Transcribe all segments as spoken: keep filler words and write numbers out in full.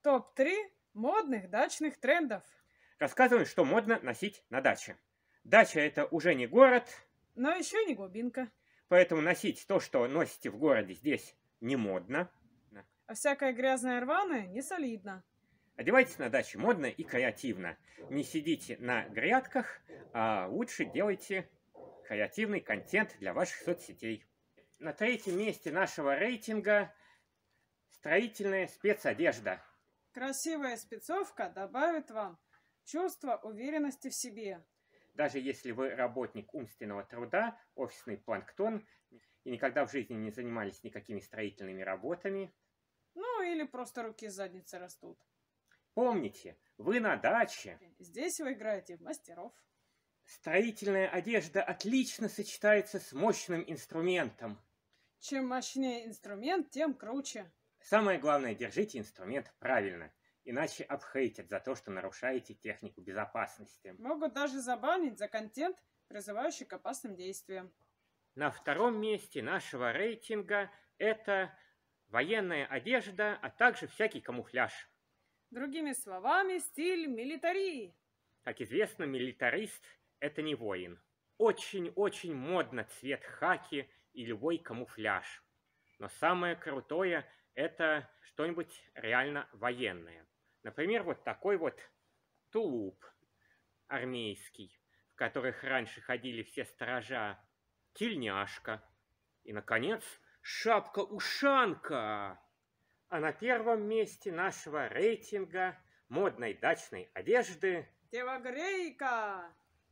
топ три модных дачных трендов. Рассказываем, что модно носить на даче. Дача — это уже не город, Но еще не глубинка. поэтому носить то, что носите в городе, здесь не модно. А всякое грязное рваное не солидно. Одевайтесь на даче модно и креативно. Не сидите на грядках, а лучше делайте креативный контент для ваших соцсетей. На третьем месте нашего рейтинга строительная спецодежда. Красивая спецовка добавит вам чувство уверенности в себе. Даже если вы работник умственного труда, офисный планктон и никогда в жизни не занимались никакими строительными работами. Ну или просто руки с задницы растут. Помните, вы на даче. Здесь вы играете в мастеров. Строительная одежда отлично сочетается с мощным инструментом. Чем мощнее инструмент, тем круче. Самое главное, держите инструмент правильно, иначе обхейтят за то, что нарушаете технику безопасности. Могут даже забанить за контент, призывающий к опасным действиям. На втором месте нашего рейтинга это военная одежда, а также всякий камуфляж. Другими словами, стиль милитари. Как известно, милитарист – это не воин. Очень-очень модно цвет хаки и любой камуфляж. Но самое крутое – это что-нибудь реально военное. Например, вот такой вот тулуп армейский, в которых раньше ходили все сторожа, тельняшка и, наконец, шапка-ушанка. А на первом месте нашего рейтинга модной дачной одежды Телогрейка.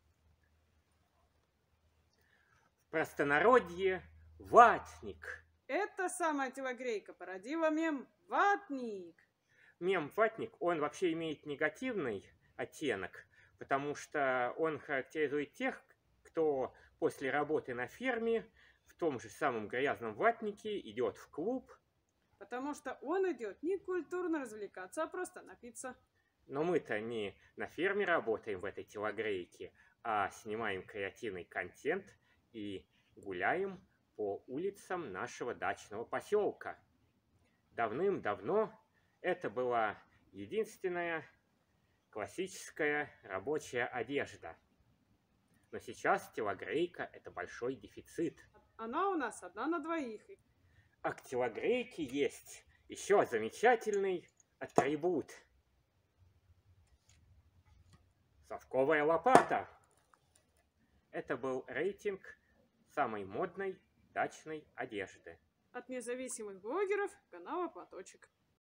в простонародье ватник. Эта самая телогрейка породила мем «Ватник». Мем «ватник», он вообще имеет негативный оттенок, потому что он характеризует тех, кто после работы на ферме в том же самом грязном ватнике идет в клуб. Потому что он идет не культурно развлекаться, а просто напиться. Но мы-то не на ферме работаем в этой телогрейке, а снимаем креативный контент и гуляем по улицам нашего дачного поселка. Давным-давно это была единственная классическая рабочая одежда. Но сейчас телогрейка – это большой дефицит. Она у нас одна на двоих. А к телогрейке есть еще замечательный атрибут. Совковая лопата. Это был рейтинг самой модной дачной одежды. От независимых блогеров канала «Платочек».